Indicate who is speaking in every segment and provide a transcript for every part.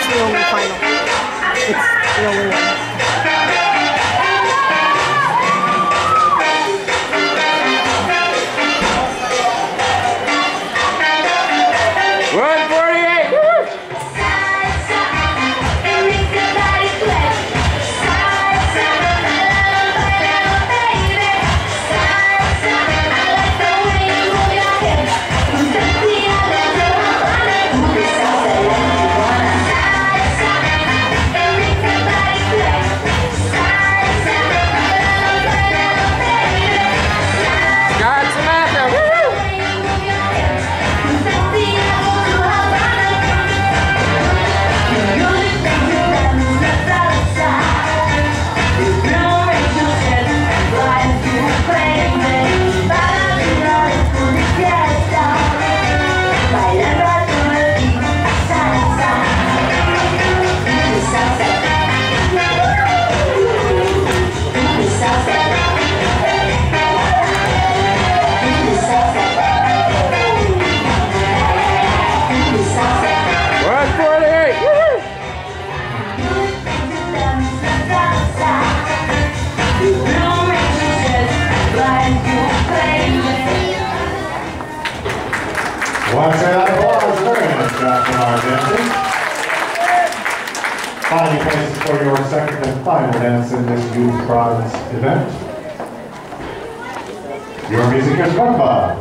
Speaker 1: yung final. It's the only one.
Speaker 2: Want to say that applause? Very nice job from our dancers. Finally, places for your second and final dance in this youth province event. Your music is Rumba.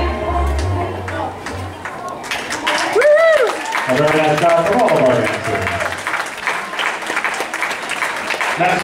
Speaker 2: A very nice job from all of our dancers.